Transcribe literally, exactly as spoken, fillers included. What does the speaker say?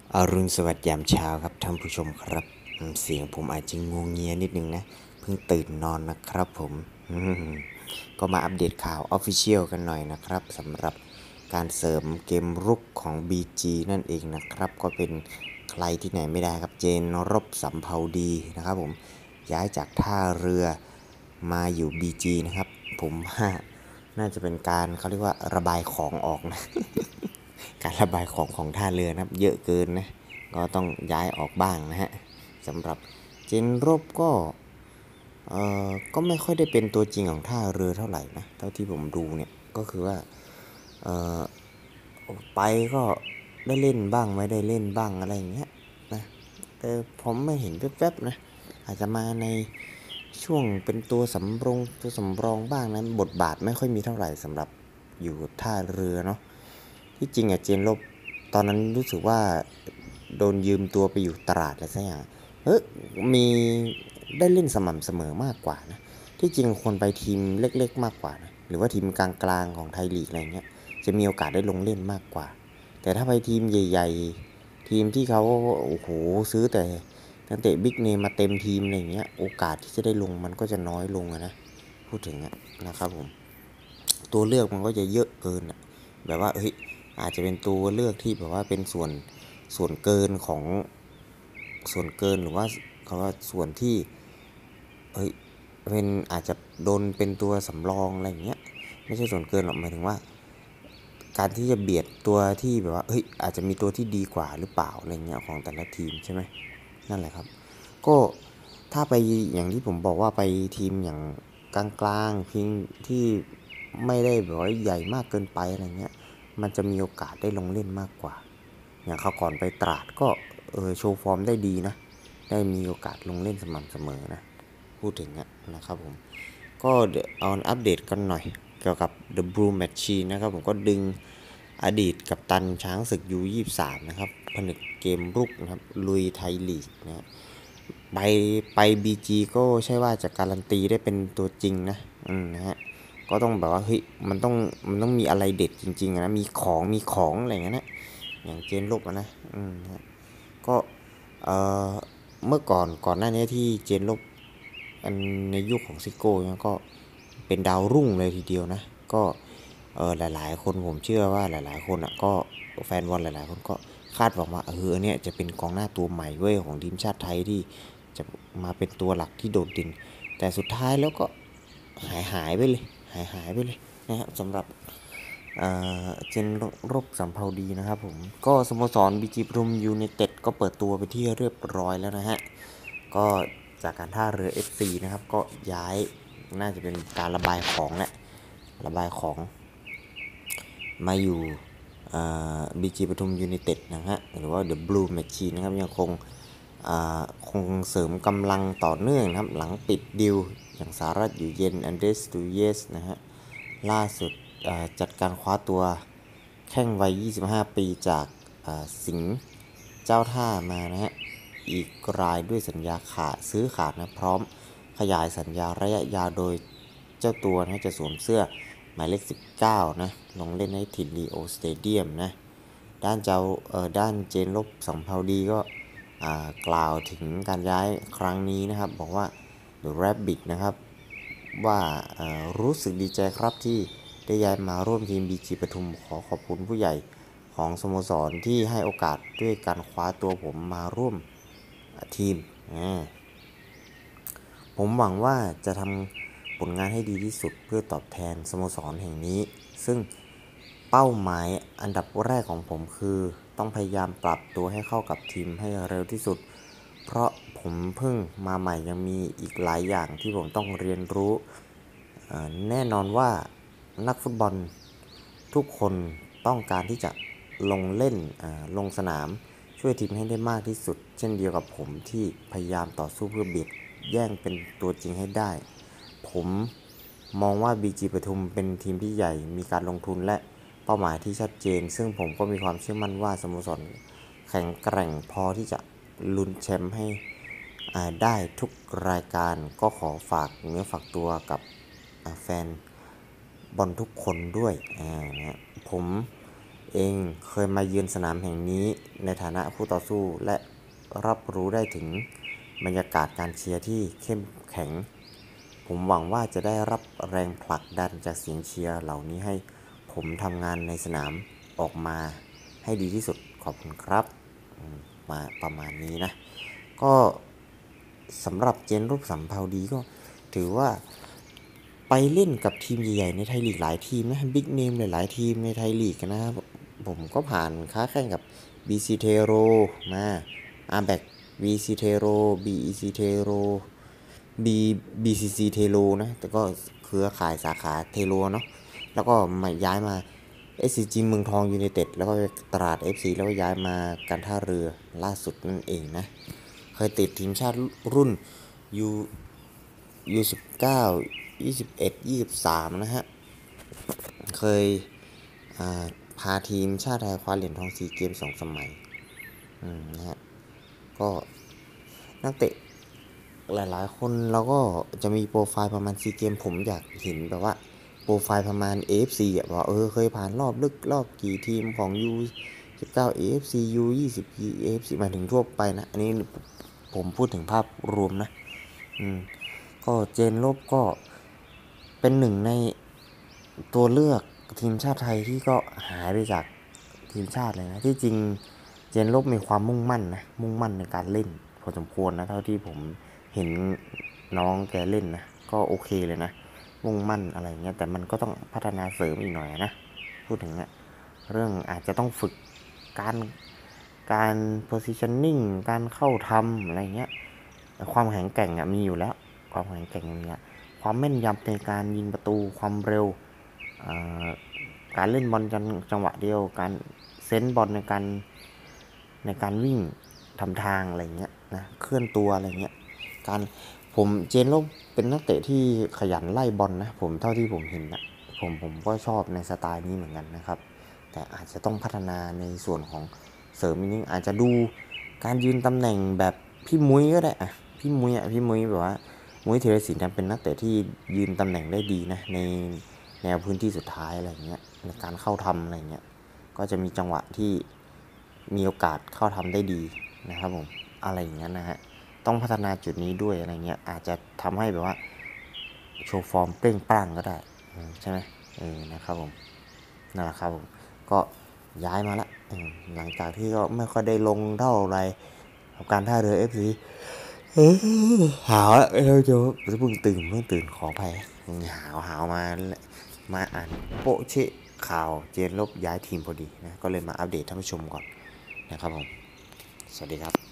อรุณสวัสดิ์ยามเช้าครับท่านผู้ชมครับเสียงผมอาจจะงวงเงียนิดนึงนะเพิ่งตื่นนอนนะครับผมก็มาอัปเดตข่าว Official กันหน่อยนะครับสำหรับการเสริมเกมรุกของ บี จี นั่นเองนะครับก็เป็นใครที่ไหนไม่ได้ครับเจนรบสำเภาดีนะครับผมย้ายจากท่าเรือมาอยู่ บี จี นะครับผมว่าน่าจะเป็นการเขาเรียกว่าระบายของออกนะการระบายของของท่าเรือนะครับเยอะเกินนะก็ต้องย้ายออกบ้างนะฮะสำหรับเจนรบก็เอ่อก็ไม่ค่อยได้เป็นตัวจริงของท่าเรือเท่าไหร่นะเท่าที่ผมดูเนี่ยก็คือว่าเอ่อไปก็ได้เล่นบ้างไม่ได้เล่นบ้างอะไรอย่างเงี้ยนะแต่ผมไม่เห็นแวบๆนะอาจจะมาในช่วงเป็นตัวสำรองตัวสำรองบ้างนะบทบาทไม่ค่อยมีเท่าไหร่สำหรับอยู่ท่าเรือเนาะที่จริงอะเจนลบตอนนั้นรู้สึกว่าโดนยืมตัวไปอยู่ตราดอะไรสักอย่างเฮ้ยมีได้เล่นสม่ำเสมอมากกว่านะที่จริงคนไปทีมเล็กๆมากกว่านะหรือว่าทีมกลางๆของไทยลีกอะไรเงี้ยจะมีโอกาสได้ลงเล่นมากกว่าแต่ถ้าไปทีมใหญ่ๆทีมที่เขาโอ้โหซื้อแต่นักเตะบิ๊กเนมมาเต็มทีมอะไรเงี้ยโอกาสที่จะได้ลงมันก็จะน้อยลงนะพูดถึงนะครับผมตัวเลือกมันก็จะเยอะเกินแบบว่าเฮ้ยอาจจะเป็นตัวเลือกที่แบบว่าเป็นส่วนส่วนเกินของส่วนเกินหรือว่าเขาว่าส่วนที่เฮ้ยเป็นอาจจะโดนเป็นตัวสำรองอะไรอย่างเงี้ยไม่ใช่ส่วนเกินหรอกหมายถึงว่าการที่จะเบียดตัวที่แบบว่าเฮ้ยอาจจะมีตัวที่ดีกว่าหรือเปล่าอะไรเงี้ยของแต่ละทีมใช่ไหมนั่นแหละครับก็ถ้าไปอย่างที่ผมบอกว่าไปทีมอย่างกลางๆพิงที่ไม่ได้แบบว่าใหญ่มากเกินไปอะไรเงี้ยมันจะมีโอกาสได้ลงเล่นมากกว่าอย่างเขาก่อนไปตราดก็เออโชว์ฟอร์มได้ดีนะได้มีโอกาสลงเล่นสม่ำเสมอนะพูดถึงนะครับผมก็เอาอัปเดตกันหน่อยเกี่ยวกับ The Blue Machine นะครับผมก็ดึงอดีตกัปตันช้างศึก ยู ยี่สิบสาม นะครับผนึกเกมรุกนะครับลุยไทยลีกนะไปไป บี จี ก็ใช่ว่าจะการันตีได้เป็นตัวจริงนะอืมนะฮะก็ต้องแบบว่าเฮ้ยมันต้องมันต้องมีอะไรเด็ดจริงๆนะมีของมีของอะไรอย่างเงี้ยนะอย่างเจนลบนะอืมนะก็เอ่อเมื่อก่อนก่อนหน้านี้ที่เจนลบอันในยุคของซิโก้เนี่ยก็เป็นดาวรุ่งเลยทีเดียวนะก็เออหลายๆคนผมเชื่อว่าหลายๆคนอ่ะก็แฟนบอลหลายๆคนก็คาดหวังว่าเออเนี่ยจะเป็นกองหน้าตัวใหม่เว้ยของทีมชาติไทยที่จะมาเป็นตัวหลักที่โดดเด่นแต่สุดท้ายแล้วก็หายหายไปเลยหายหายไปเลยนะครับสำหรับเจนรบสำเภาดีนะครับผมก็สโมสรบีจีปทุมยูไนเต็ดก็เปิดตัวไปที่เรียบร้อยแล้วนะฮะก็จากการท่าเรือ เอฟ ซี นะครับก็ย้ายน่าจะเป็นการระบายของแหละระบายของมาอยู่บีจีปทุมยูไนเต็ดนะฮะหรือว่า The Blue Machine นะครับยังคงคงเสริมกำลังต่อเนื่องนะครับหลังปิดดิวอย่างสารัตอยู่เย็นอันเดรสตูเยสนะฮะล่าสุดจัดการคว้าตัวแข้งวัยยี่สิบห้าปีจากสิงห์เจ้าท่ามานะฮะอีกรายด้วยสัญญาขาดซื้อขาดนะพร้อมขยายสัญญาระยะยาวโดยเจ้าตัวนะจะสวมเสื้อหมายเลขสิบเก้านะลงเล่นให้ทินลีโอสเตเดียมนะด้านเจ้าเอ่อด้านเจนลบสำเภาดีก็กล่าวถึงการย้ายครั้งนี้นะครับบอกว่า The Rabbit นะครับว่ารู้สึกดีใจครับที่ได้ย้ายมาร่วมทีมบีจีปทุมขอขอบคุณผู้ใหญ่ของสโมสรที่ให้โอกาสด้วยการคว้าตัวผมมาร่วมทีมผมหวังว่าจะทำผลงานให้ดีที่สุดเพื่อตอบแทนสโมสรแห่งนี้ซึ่งเป้าหมายอันดับแรกของผมคือต้องพยายามปรับตัวให้เข้ากับทีมให้เร็วที่สุดเพราะผมเพิ่งมาใหม่ยังมีอีกหลายอย่างที่ผมต้องเรียนรู้แน่นอนว่านักฟุตบอลทุกคนต้องการที่จะลงเล่นลงสนามช่วยทีมให้ได้มากที่สุดเช่นเดียวกับผมที่พยายามต่อสู้เพื่อเบียดแย่งเป็นตัวจริงให้ได้ผมมองว่า บี จี ปทุมเป็นทีมที่ใหญ่มีการลงทุนและเป้าหมายที่ชัดเจนซึ่งผมก็มีความเชื่อมั่นว่าสโมสรแข็งแกร่งพอที่จะลุ้นแชมป์ให้ได้ทุกรายการก็ขอฝากเนื้อฝากตัวกับแฟนบอลทุกคนด้วยนะผมเองเคยมาเยือนสนามแห่งนี้ในฐานะคู่ต่อสู้และรับรู้ได้ถึงบรรยากาศการเชียร์ที่เข้มแข็งผมหวังว่าจะได้รับแรงผลักดันจากเสียงเชียร์เหล่านี้ให้ผมทำงานในสนามออกมาให้ดีที่สุดขอบคุณครับมาประมาณนี้นะก็สำหรับเจนรูปสำเภาดีก็ถือว่าไปเล่นกับทีมใหญ่ๆในไทยลีกหลายทีมนะบิ๊กเนมหลายๆทีมในไทยลีกนะครับผมก็ผ่านค้าแข่งกับ บี ซี เทโรมา อาร์ แบค บี ซี เทโร บี อี ซี เทโร B บี ซี ซี เทโลนะแต่ก็เครือข่ายสาขาเทโลเนาะแล้วก็มาย้ายมา เอส ซี จี เมืองทองยูไนเต็ดแล้วก็ตราด เอฟ ซี แล้วก็ย้ายมาการท่าเรือล่าสุดนั่นเองนะเคยติดทีมชาติรุ่น U ยู สิบเก้า ยี่สิบเอ็ด ยี่สิบสามนะฮะเคยพาทีมชาติไทยคว้าเหรียญทองซีเกมสองสมัยนะฮะก็นักเตะหลายๆคนเราก็จะมีโปรไฟล์ประมาณซีเกมผมอยากเห็นแบบว่าโปรไฟล์ประมาณ เอ เอฟ ซี อ่ะว่าเออเคยผ่านรอบลึกรอบกี่ทีมของ ยู สิบเก้า เอ เอฟ ซี ยู ยี่สิบ เอ เอฟ ซี หมายถึงทั่วไปนะอันนี้ผมพูดถึงภาพรวมนะอืมก็เจนลบก็เป็นหนึ่งในตัวเลือกทีมชาติไทยที่ก็หายไปจากทีมชาติเลยนะที่จริงเจนลบมีความมุ่งมั่นนะมุ่งมั่นในการเล่นพอสมควรนะเท่าที่ผมเห็นน้องแกเล่นนะก็โอเคเลยนะมุ่งมั่นอะไรเงี้ยแต่มันก็ต้องพัฒนาเสริมอีกหน่อยนะพูดถึงเนี่ยเรื่องอาจจะต้องฝึกการการ positioning การเข้าทำอะไรเงี้ยความแข็งแกร่งมีอยู่แล้วความแข็งแกร่งมีแล้วความแม่นยำในการยิงประตูความเร็วการเล่นบอลจังหวะเดียวการเซนส์บอลในการในการวิ่งทำทางอะไรเงี้ยนะเคลื่อนตัวอะไรเงี้ยการผมเจนโลกเป็นนักเตะที่ขยันไล่บอลนะผมเท่าที่ผมเห็นนะผมผมก็ชอบในสไตล์นี้เหมือนกันนะครับแต่อาจจะต้องพัฒนาในส่วนของเสริมนิดนึงอาจจะดูการยืนตำแหน่งแบบพี่มุ้ยก็ได้อะพี่มุ้ยอ่ะพี่มุ้ยแบบว่ามุ้ยธีรศิลป์เป็นนักเตะที่ยืนตำแหน่งได้ดีนะในแนวพื้นที่สุดท้ายอะไรเงี้ยในการเข้าทำอะไรเงี้ยก็จะมีจังหวะที่มีโอกาสเข้าทำได้ดีนะครับผมอะไรอย่างเงี้ยนะฮะต้องพัฒนาจุดนี้ด้วยอะไรเงี้ยอาจจะทำให้แบบว่าโชว์ฟอร์มเปร่งปลั่งก็ได้ใช่ไหมเออนะครับผมนั่นแหละครับผมก็ย้ายมาละหลังจากที่ก็ไม่ค่อยได้ลงเท่าไรกับการท่าเรือ เอฟ ซี หาวแล้วเราจะเพิ่งตื่นเพิ่งตื่นขออภัยหาวหาวมามาอ่านโปะเชะข่าวเจนลบย้ายทีมพอดีนะก็เลยมาอัปเดตท่านผู้ชมก่อนนะครับผมสวัสดีครับ